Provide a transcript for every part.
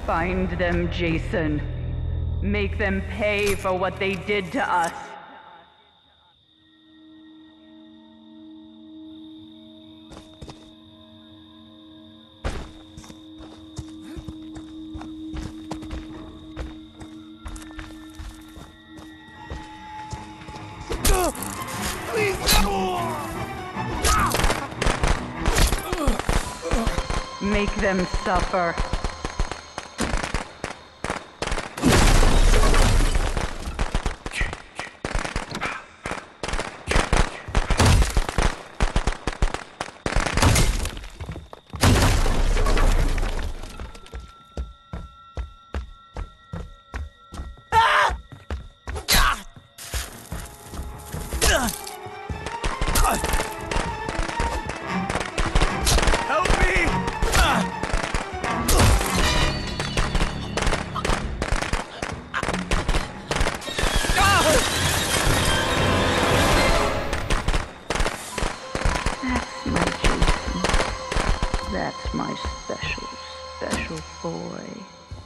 Find them, Jason. Make them pay for what they did to us. Make them suffer. That's my special, special boy.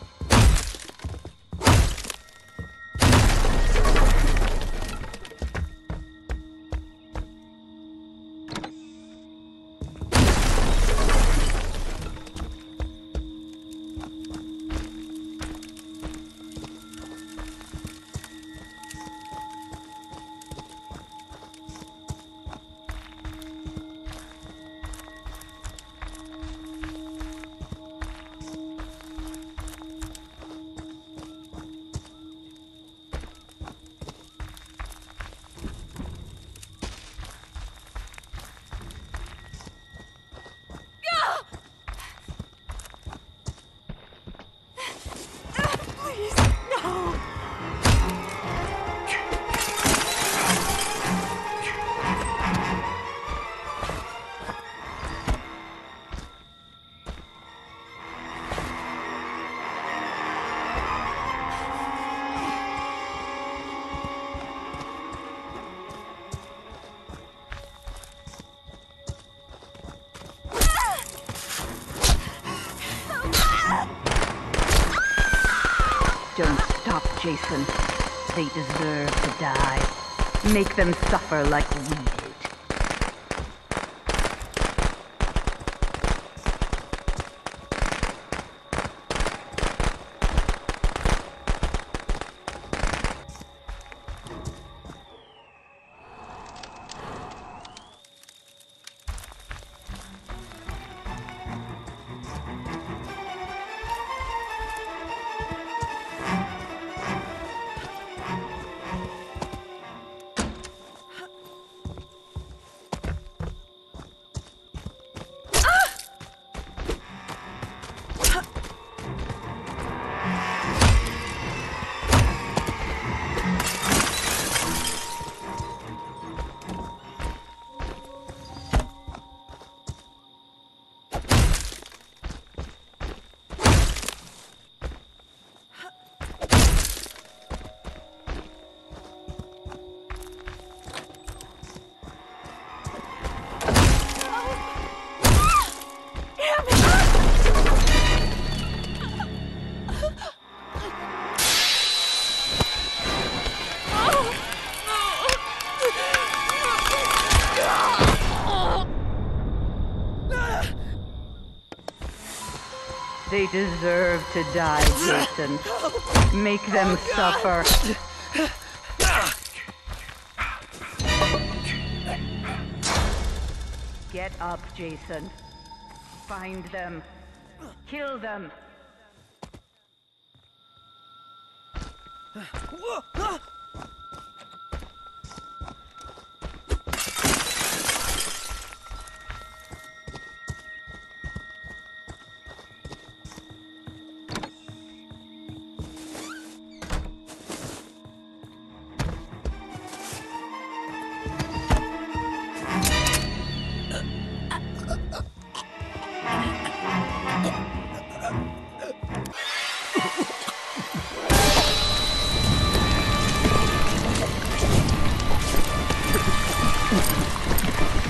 Don't stop, Jason. They deserve to die. Make them suffer like we did. They deserve to die, Jason. Make them suffer. Get up, Jason. Find them. Kill them.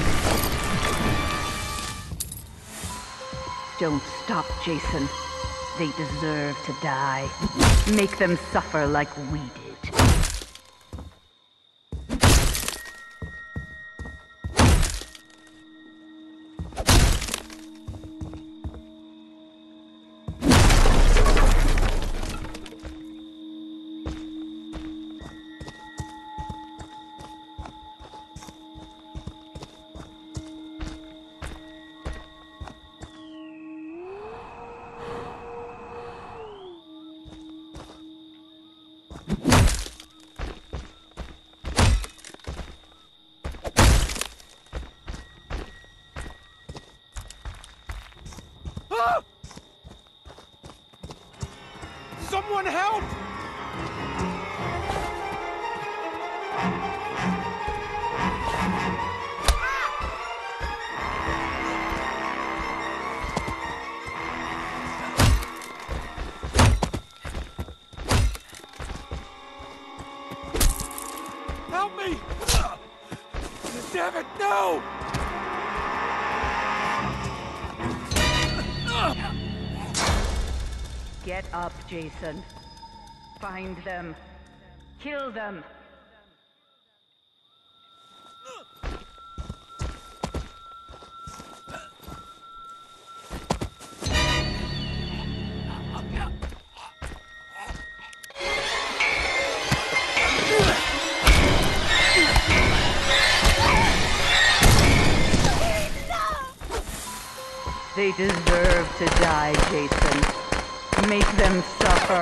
Don't stop, Jason. They deserve to die. Make them suffer like we did. Someone help! Help me! Damn it, no! Get up, Jason. Find them. Kill them. They deserve to die, Jason. Make them suffer.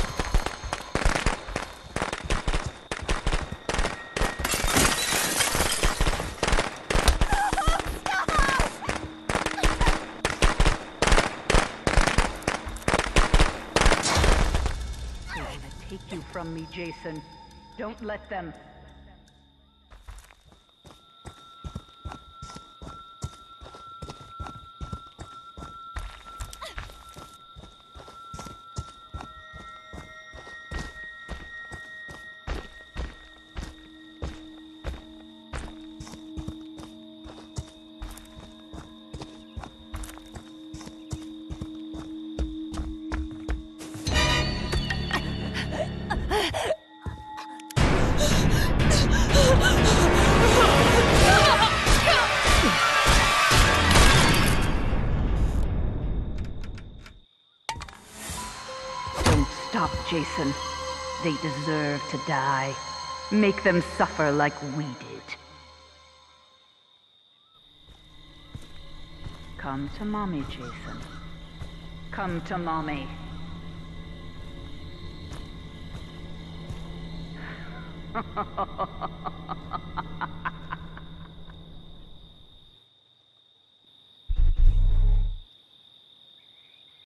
They're gonna take you from me, Jason. Don't let them. Stop, Jason. They deserve to die. Make them suffer like we did. Come to Mommy, Jason. Come to Mommy.